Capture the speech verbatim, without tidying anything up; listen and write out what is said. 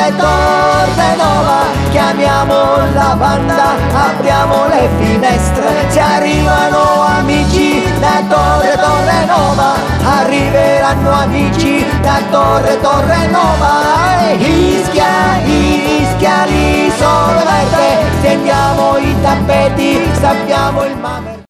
Torre, Torre Nova, chiamiamo la banda, apriamo le finestre, se arrivano amici da Torre, Torre Nova, arriveranno amici da Torre, Torre Nova. E Ischia, Ischia, l'isola verde, stendiamo i tappeti, sappiamo il mame.